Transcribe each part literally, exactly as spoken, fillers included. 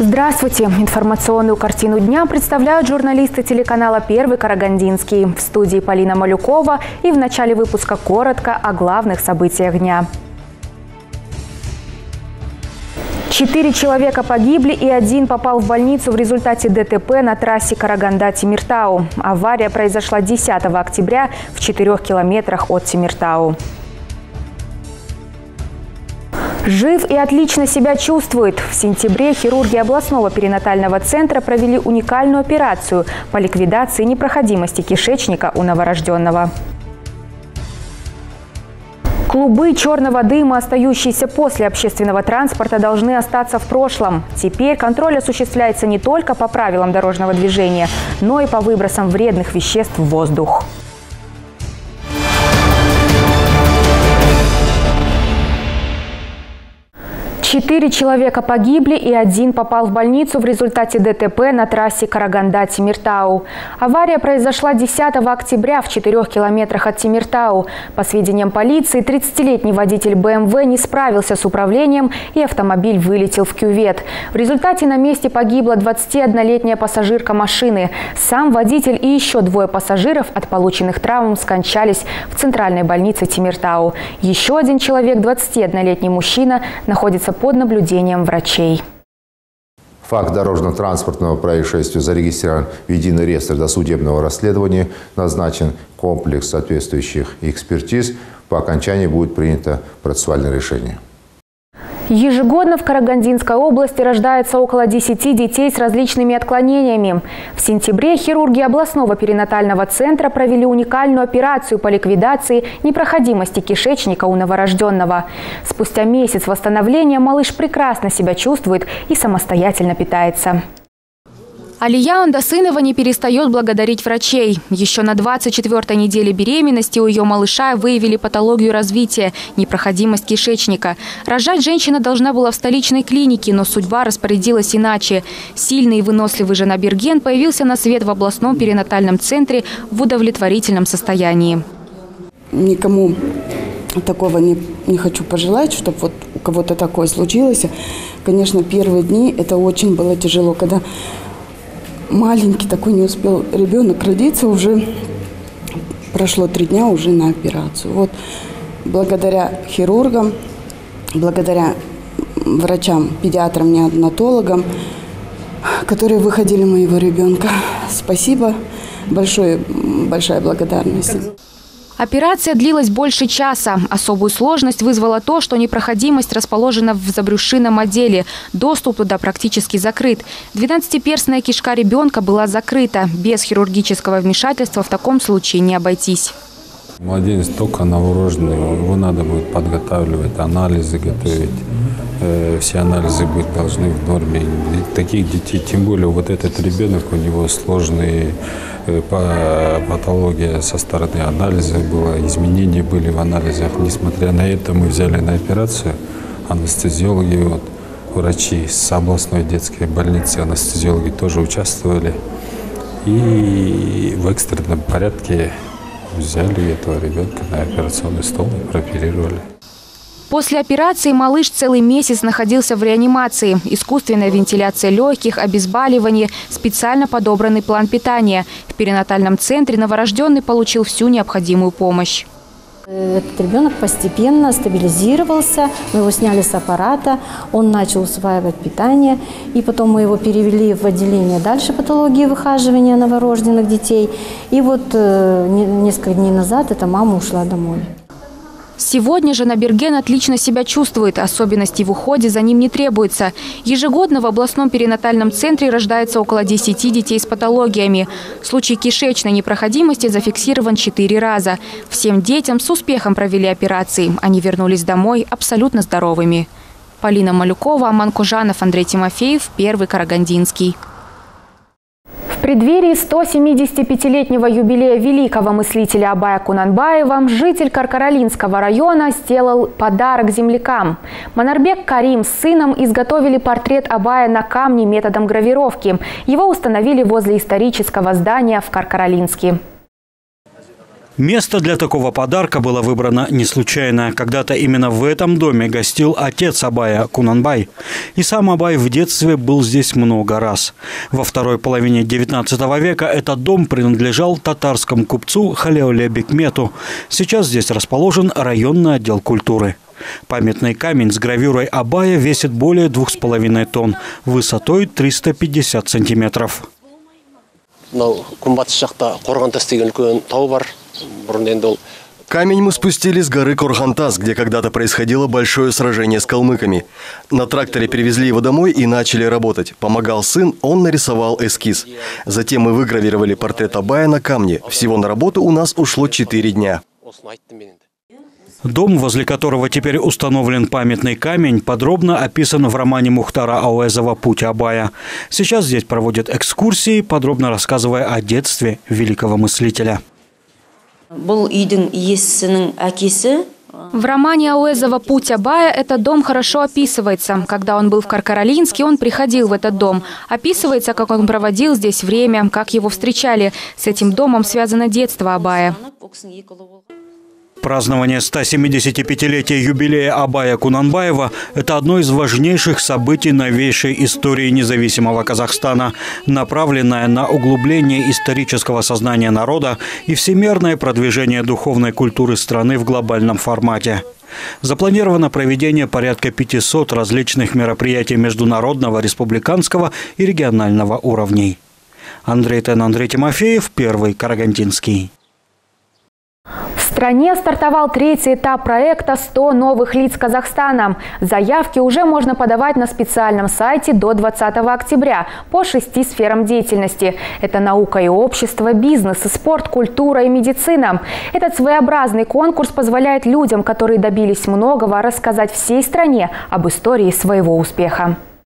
Здравствуйте! Информационную картину дня представляют журналисты телеканала «Первый Карагандинский». В студии Полина Малюкова, и в начале выпуска коротко о главных событиях дня. Четыре человека погибли и один попал в больницу в результате ДТП на трассе Караганда-Темиртау. Авария произошла десятого октября в четырех километрах от Темиртау. Жив и отлично себя чувствует. В сентябре хирурги областного перинатального центра провели уникальную операцию по ликвидации непроходимости кишечника у новорожденного. Клубы черного дыма, остающиеся после общественного транспорта, должны остаться в прошлом. Теперь контроль осуществляется не только по правилам дорожного движения, но и по выбросам вредных веществ в воздух. Четыре человека погибли и один попал в больницу в результате ДТП на трассе Караганда-Темиртау. Авария произошла десятого октября в четырех километрах от Темиртау. По сведениям полиции, тридцатилетний водитель бэ эм вэ не справился с управлением, и автомобиль вылетел в кювет. В результате на месте погибла двадцатиоднолетняя пассажирка машины. Сам водитель и еще двое пассажиров от полученных травм скончались в центральной больнице Темиртау. Еще один человек, двадцатиоднолетний мужчина, находится под наблюдением врачей. Факт дорожно-транспортного происшествия зарегистрирован в единый реестр досудебного расследования, назначен комплекс соответствующих экспертиз. По окончании будет принято процессуальное решение. Ежегодно в Карагандинской области рождается около десяти детей с различными отклонениями. В сентябре хирурги областного перинатального центра провели уникальную операцию по ликвидации непроходимости кишечника у новорожденного. Спустя месяц восстановления малыш прекрасно себя чувствует и самостоятельно питается. Алия Андасынова не перестает благодарить врачей. Еще на двадцать четвёртой неделе беременности у ее малыша выявили патологию развития – непроходимость кишечника. Рожать женщина должна была в столичной клинике, но судьба распорядилась иначе. Сильный и выносливый Жанаберген появился на свет в областном перинатальном центре в удовлетворительном состоянии. Никому такого не, не хочу пожелать, чтобы вот у кого-то такое случилось. Конечно, первые дни это очень было тяжело, когда маленький такой не успел ребенок родиться, уже прошло три дня уже на операцию. Вот благодаря хирургам, благодаря врачам, педиатрам, неонатологам, которые выходили моего ребенка. Спасибо, большое, большая благодарность. Операция длилась больше часа. Особую сложность вызвало то, что непроходимость расположена в забрюшинном отделе. Доступ туда практически закрыт. двенадцатиперстная кишка ребенка была закрыта. Без хирургического вмешательства в таком случае не обойтись. Младенец только новорожденный, его надо будет подготавливать, анализы готовить. Все анализы быть должны в норме. Таких детей, тем более вот этот ребенок, у него сложные патология со стороны анализа была, изменения были в анализах. Несмотря на это, мы взяли на операцию анестезиологи, вот, врачи с областной детской больницы, анестезиологи тоже участвовали. И в экстренном порядке взяли этого ребенка на операционный стол и прооперировали. После операции малыш целый месяц находился в реанимации. Искусственная вентиляция легких, обезболивание, специально подобранный план питания. В перинатальном центре новорожденный получил всю необходимую помощь. Этот ребенок постепенно стабилизировался, мы его сняли с аппарата, он начал усваивать питание, и потом мы его перевели в отделение дальше патологии выхаживания новорожденных детей. И вот э, несколько дней назад эта мама ушла домой. Сегодня Жанаберген отлично себя чувствует. Особенностей в уходе за ним не требуется. Ежегодно в областном перинатальном центре рождается около десяти детей с патологиями. Случай кишечной непроходимости зафиксирован четыре раза. Всем детям с успехом провели операции. Они вернулись домой абсолютно здоровыми. Полина Малюкова, Аман Кужанов, Андрей Тимофеев, Первый Карагандинский. В преддверии сто семидесятипятилетнего юбилея великого мыслителя Абая Кунанбаева житель Каркаралинского района сделал подарок землякам. Манарбек Карим с сыном изготовили портрет Абая на камне методом гравировки. Его установили возле исторического здания в Каркаралинске. Место для такого подарка было выбрано не случайно. Когда-то именно в этом доме гостил отец Абая, Кунанбай. И сам Абай в детстве был здесь много раз. Во второй половине девятнадцатого века этот дом принадлежал татарскому купцу Халеоле Бекмету. Сейчас здесь расположен районный отдел культуры. Памятный камень с гравюрой Абая весит более двух с половиной тонн, высотой триста пятьдесят сантиметров. Камень мы спустили с горы Коргантас, где когда-то происходило большое сражение с калмыками. На тракторе перевезли его домой и начали работать. Помогал сын, он нарисовал эскиз. Затем мы выгравировали портрет Абая на камне. Всего на работу у нас ушло четыре дня. Дом, возле которого теперь установлен памятный камень, подробно описан в романе Мухтара Ауэзова «Путь Абая». Сейчас здесь проводят экскурсии, подробно рассказывая о детстве великого мыслителя. В романе Ауэзова «Путь Абая» этот дом хорошо описывается. Когда он был в Каркаралинске, он приходил в этот дом. Описывается, как он проводил здесь время, как его встречали. С этим домом связано детство Абая. Празднование ста семидесятипятилетия юбилея Абая Кунанбаева – это одно из важнейших событий новейшей истории независимого Казахстана, направленное на углубление исторического сознания народа и всемирное продвижение духовной культуры страны в глобальном формате. Запланировано проведение порядка пятисот различных мероприятий международного, республиканского и регионального уровней. Андрей Тен, Андрей Тимофеев, Первый Карагандинский. В стране стартовал третий этап проекта «сто новых лиц Казахстана». Заявки уже можно подавать на специальном сайте до двадцатого октября по шести сферам деятельности. Это наука и общество, бизнес, спорт, культура и медицина. Этот своеобразный конкурс позволяет людям, которые добились многого, рассказать всей стране об истории своего успеха.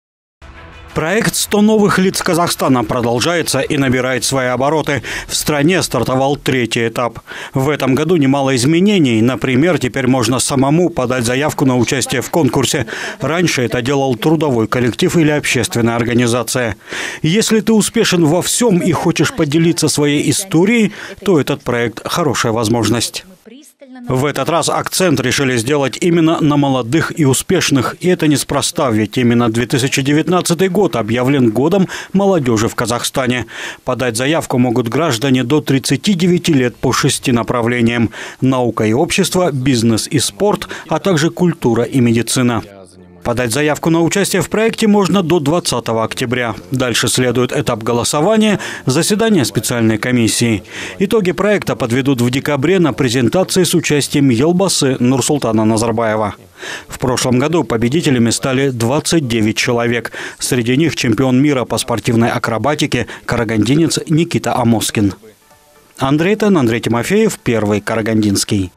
Проект «сто новых лиц Казахстана» продолжается и набирает свои обороты. В стране стартовал третий этап. В этом году немало изменений. Например, теперь можно самому подать заявку на участие в конкурсе. Раньше это делал трудовой коллектив или общественная организация. Если ты успешен во всем и хочешь поделиться своей историей, то этот проект – хорошая возможность. В этот раз акцент решили сделать именно на молодых и успешных. И это неспроста, ведь именно две тысячи девятнадцатый год объявлен годом молодежи в Казахстане. Подать заявку могут граждане до тридцати девяти лет по шести направлениям: наука и общество, бизнес и спорт, а также культура и медицина. Подать заявку на участие в проекте можно до двадцатого октября. Дальше следует этап голосования, заседание специальной комиссии. Итоги проекта подведут в декабре на презентации с участием Елбасы Нурсултана Назарбаева. В прошлом году победителями стали двадцать девять человек. Среди них чемпион мира по спортивной акробатике карагандинец Никита Амоскин. Андрей Тен, Андрей Тимофеев, Первый Карагандинский.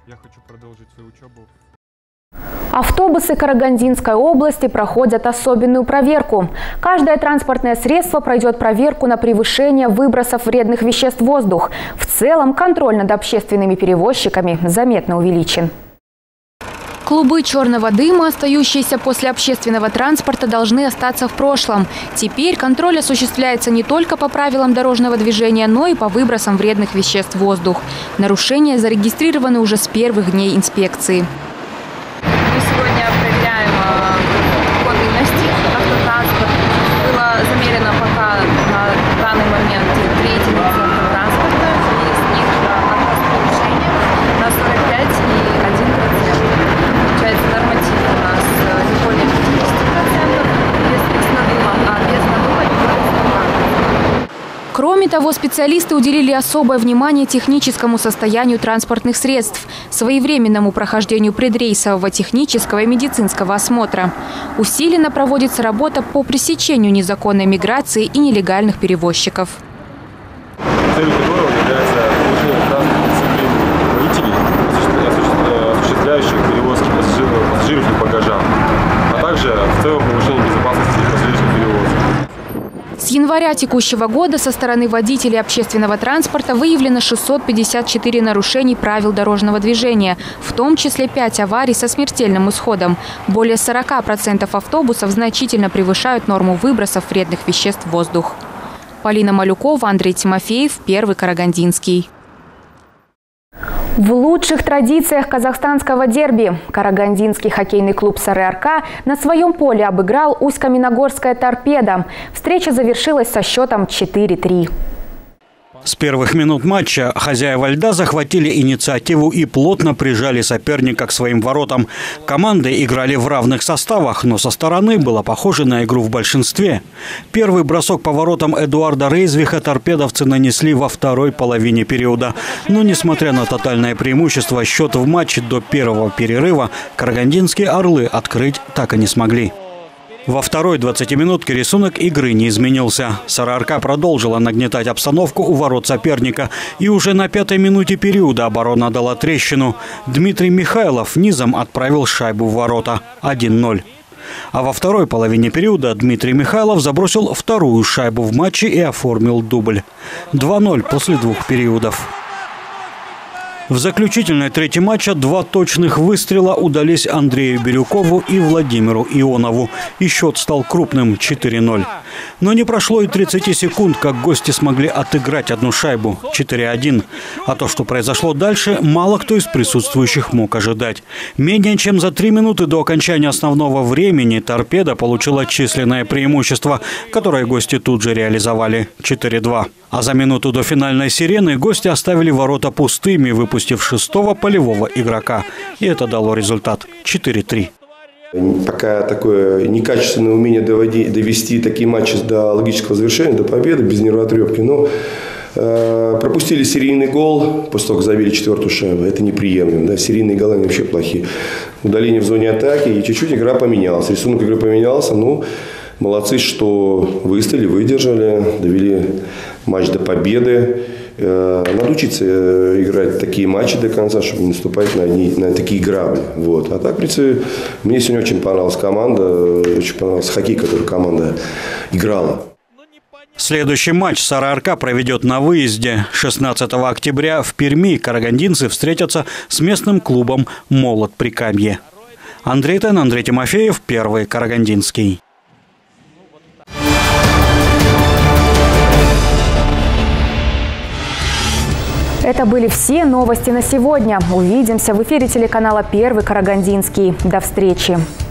Автобусы Карагандинской области проходят особенную проверку. Каждое транспортное средство пройдет проверку на превышение выбросов вредных веществ в воздух. В целом контроль над общественными перевозчиками заметно увеличен. Клубы черного дыма, остающиеся после общественного транспорта, должны остаться в прошлом. Теперь контроль осуществляется не только по правилам дорожного движения, но и по выбросам вредных веществ в воздух. Нарушения зарегистрированы уже с первых дней инспекции. Мы сегодня проверяем годность автотранспорта. Было замерено пока на данный момент три единицы автотранспорта. Из них одно с превышением на сорок пять и один процент. Получается, норматив у нас не более пятидесяти процентов, если с надумом, а без надума не более сорока процентов. Кроме того, специалисты уделили особое внимание техническому состоянию транспортных средств, своевременному прохождению предрейсового технического и медицинского осмотра. Усиленно проводится работа по пресечению незаконной миграции и нелегальных перевозчиков. Целью которого является повышение транспортной дисциплины водителей, осуществляющих перевозки пассажиров, пассажиров и багажа, а также в целом повышение безопасности пассажирских перевозок. С января текущего года со стороны водителей общественного транспорта выявлено шестьсот пятьдесят четыре нарушений правил дорожного движения, в том числе пять аварий со смертельным исходом. Более сорока процентов автобусов значительно превышают норму выбросов вредных веществ в воздух. Полина Малюкова, Андрей Тимофеев, Первый Карагандинский. В лучших традициях казахстанского дерби карагандинский хоккейный клуб «Сары-Арка» на своем поле обыграл Усть-Каменогорская «Торпедо». Встреча завершилась со счетом четыре три. С первых минут матча хозяева льда захватили инициативу и плотно прижали соперника к своим воротам. Команды играли в равных составах, но со стороны было похоже на игру в большинстве. Первый бросок по воротам Эдуарда Рейзвиха торпедовцы нанесли во второй половине периода. Но несмотря на тотальное преимущество, счет в матче до первого перерыва карагандинские «Орлы» открыть так и не смогли. Во второй двадцатиминутке рисунок игры не изменился. «Сары-Арка» продолжила нагнетать обстановку у ворот соперника. И уже на пятой минуте периода оборона дала трещину. Дмитрий Михайлов низом отправил шайбу в ворота. один ноль. А во второй половине периода Дмитрий Михайлов забросил вторую шайбу в матче и оформил дубль. два ноль после двух периодов. В заключительной трети матча два точных выстрела удались Андрею Бирюкову и Владимиру Ионову. И счет стал крупным – четыре ноль. Но не прошло и тридцати секунд, как гости смогли отыграть одну шайбу – четыре один. А то, что произошло дальше, мало кто из присутствующих мог ожидать. Менее чем за три минуты до окончания основного времени «Торпедо» получила численное преимущество, которое гости тут же реализовали – четыре два. А за минуту до финальной сирены гости оставили ворота пустыми, выпустив шестого полевого игрока. И это дало результат – четыре три. Пока такое некачественное умение доводить, довести такие матчи до логического завершения, до победы, без нервотрепки. Но э, пропустили серийный гол, после того, как забили четвертую шайбу. Это неприемлемо. Да? Серийные голы вообще плохие. Удаление в зоне атаки, и чуть-чуть игра поменялась. Рисунок игры поменялся. Ну, молодцы, что выстояли, выдержали, довели матч до победы. Надо учиться играть такие матчи до конца, чтобы не наступать на, одни, на такие грабли. Вот. А так, в принципе, мне сегодня очень понравилась команда, очень понравился хоккей, который команда играла. Следующий матч «Сары-Арка» проведет на выезде. шестнадцатого октября в Перми карагандинцы встретятся с местным клубом «Молот Прикамье». Андрей Тен, Андрей Тимофеев, Первый Карагандинский. Это были все новости на сегодня. Увидимся в эфире телеканала «Первый Карагандинский». До встречи.